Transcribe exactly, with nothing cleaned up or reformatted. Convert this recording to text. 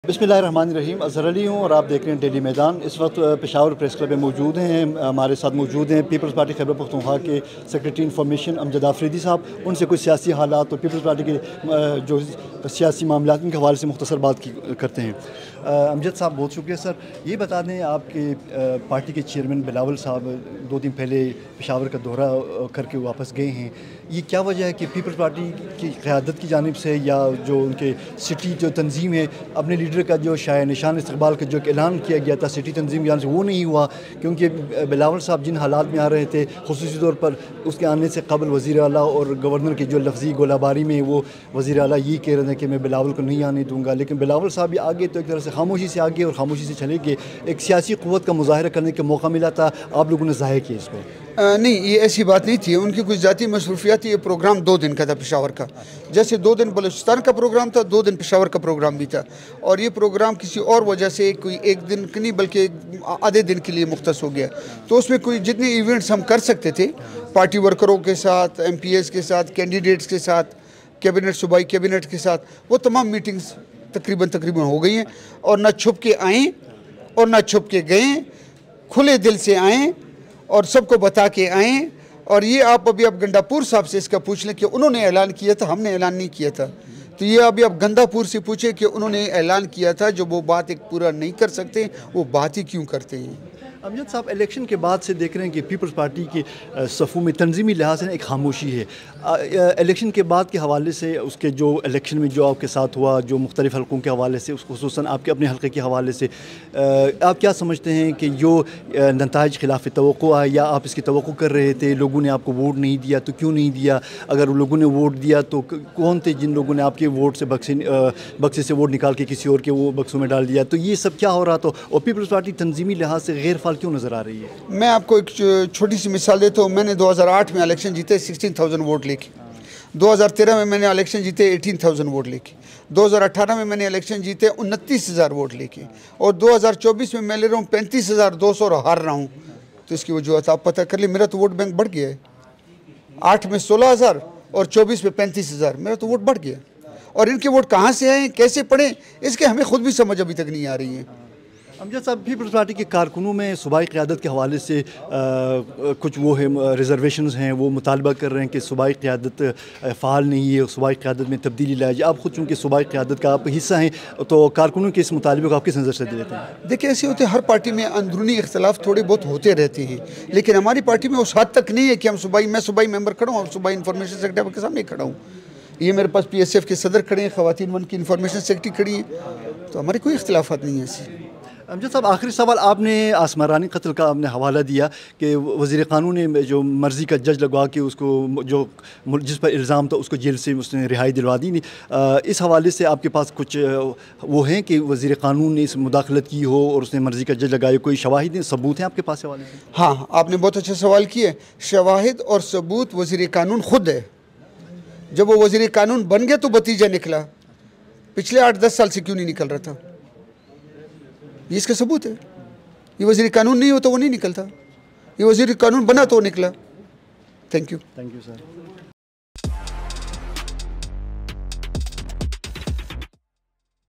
बिस्मिल्लाहिर्रहमानिर्रहीम। अज़हर अली हूँ और आप देख रहे हैं डेली मैदान। इस वक्त पेशावर प्रेस क्लब में मौजूद हैं, हमारे साथ मौजूद हैं पीपल्स पार्टी खैबर पख्तूनख्वा के सेक्रेटरी इन्फॉर्मेशन अमजद आफरीदी साहब। उनसे कुछ सियासी हालात और पीपल्स पार्टी के जो सियासी मामला के हवाले से मुख्तसर बात की करते हैं। अमजद साहब, बहुत शुक्रिया सर। ये बता दें, आपके पार्टी के चेयरमैन बिलावल साहब दो दिन पहले पेशावर का दौरा करके वापस गए हैं। ये क्या वजह है कि पीपल्स पार्टी की क़यादत की जानिब से या जो उनके सिटी जो तंजीम है, अपने लीडर का जो शाया निशान इस्तकबाल का जो ऐलान किया गया था सिटी तंजीम के से, वो नहीं हुआ? क्योंकि बिलावल साहब जिन हालात में आ रहे थे, खुसूसी तौर पर उसके आने से कबल वज़ीर आला और गवर्नर की जो लफ्ज़ी गोलाबारी में वो वज़ीर आला ये कह रहे थे कि मैं बिलावल को नहीं आने दूँगा, लेकिन बिलावल साहब भी आगे तो एक तरह से खामोशी से आगे और खामोशी से चले गए। एक सियासी क़ुव्वत का मुज़ाहिरा करने का मौका मिला था, आप लोगों ने ज़ाहिर किया इसको। आ, नहीं, ये ऐसी बात नहीं थी। उनकी कुछ ज़ाती मसरूफियात थी। ये प्रोग्राम दो दिन का था पेशावर का, जैसे दो दिन बलूचिस्तान का प्रोग्राम था, दो दिन पेशावर का प्रोग्राम भी था। और ये प्रोग्राम किसी और वजह से कोई एक दिन की नहीं बल्कि आधे दिन के लिए मुख्तस हो गया। तो उसमें कोई जितने इवेंट्स हम कर सकते थे पार्टी वर्करों के साथ, एम पी एस के साथ, कैंडिडेट्स के साथ, कैबिनेट सूबाई कैबिनेट के साथ, वो तमाम मीटिंग्स तकरीबन तकरीबन हो गई हैं। और ना छुप के आएँ और ना छुप के गए, खुले दिल से आएँ और सबको बता के आएँ। और ये आप अभी आप गंडापुर साहब से इसका पूछ लें कि उन्होंने ऐलान किया था, हमने ऐलान नहीं किया था। तो ये अभी आप गंडापुर से पूछे कि उन्होंने ऐलान किया था, जो वो बात एक पूरा नहीं कर सकते, वो बात ही क्यों करते हैं। अमजद साहब, इलेक्शन के बाद से देख रहे हैं कि पीपल्स पार्टी के सफ़ों में तंजीमी लिहाज से एक खामोशी है। इलेक्शन के बाद के हवाले से, उसके जो इलेक्शन में जो आपके साथ हुआ, जो मुख्तलिफ़ हल्कों के हवाले से, खुसूसन आपके अपने हल्के के हवाले से, आप क्या समझते हैं कि जो नताइज खिलाफ तवक्को आए, या आप इसकी तवक्को कर रहे थे, लोगों ने आपको वोट नहीं दिया तो क्यों नहीं दिया? अगर लोगों ने वोट दिया तो कौन थे जिन लोगों ने आपके वोट से बक्से बक्से से वोट निकाल के किसी और के वो बक्सों में डाल दिया? तो ये सब क्या हो रहा था और पीपल्स पार्टी तंजीमी लिहाज से गैर क्यों नजर आ रही है? मैं आपको एक छोटी सी मिसाल देता हूँ। मैंने दो हज़ार आठ में इलेक्शन जीते सोलह हज़ार वोट लेके। दो हज़ार तेरह में मैंने इलेक्शन जीते अठारह हज़ार वोट लेके। दो हज़ार अठारह में मैंने इलेक्शन जीते उनतीस हज़ार वोट लेके। और दो हज़ार चौबीस में मैं ले रहा हूँ पैंतीस हज़ार दो सौ और हार रहा हूँ। तो इसकी वजूहत आप पता कर ले। मेरा तो वोट बैंक बढ़ गया है। आठ में सोलह हज़ार और चौबीस में पैंतीस हज़ार, मेरा तो वोट बढ़ गया। और इनके वोट कहाँ से आए, कैसे पड़े, इसके हमें खुद भी समझ अभी तक नहीं आ रही है। अमजद साहब, पीपल्स पार्टी के कारकुनों में सूबाई क़यादत के हवाले से आ, कुछ वो है रिजर्वेशंस हैं, वो मुतालबा कर रहे हैं कि सूबाई क़यादत फ़ाल नहीं है, सूबाई क़यादत में तब्दीली लाई जाए। आप खुद चूँकि सूबाई क़यादत का आप हिस्सा हैं, तो कारकुनों के इस मुतालबे को आप किस नज़र से देते हैं? देखिए, ऐसे होते हर पार्टी में अंदरूनी इख्तलाफ थोड़े बहुत होते रहते हैं, लेकिन हमारी पार्टी में उस हद तक नहीं है कि हम सूबाई मैं सूबाई मेंबर खड़ा हूँ और सूबाई इन्फॉर्मेशन सेक्रेटरी के सामने खड़ा हूँ। ये मेरे पास पी एस एफ के सदर खड़े हैं, ख़वातीन वन की इन्फॉर्मेशन सेक्रेटरी खड़ी है। तो हमारे कोई इख्तलाफात नहीं है ऐसे। अमजद साहब, आखिरी सवाल, आपने आसमारानी कत्ल का आपने हवाला दिया कि वज़ीर क़ानून ने जो मर्ज़ी का जज लगवा के उसको, जो जिस पर इल्ज़ाम था, उसको जेल से उसने रिहाई दिलवा दी। नहीं, इस हवाले से आपके पास कुछ वो हैं कि वज़ीर क़ानून ने इस मुदाखलत की हो और उसने मर्ज़ी का जज लगाया? कोई शवाहिद हैं, सबूत हैं आपके पास हवाले से? हाँ, आपने बहुत अच्छा सवाल किया। शवाहिद और सबूत वज़ीर क़ानून ख़ुद है। जब वो वज़ीर क़ानून बन गया तो भतीजा निकला। पिछले आठ दस साल से क्यों नहीं निकल रहा था? ये इसका सबूत है। ये वज़ीर कानून नहीं हो तो वो नहीं निकलता, ये वज़ीर कानून बना तो वो निकला। Thank you. Thank you sir.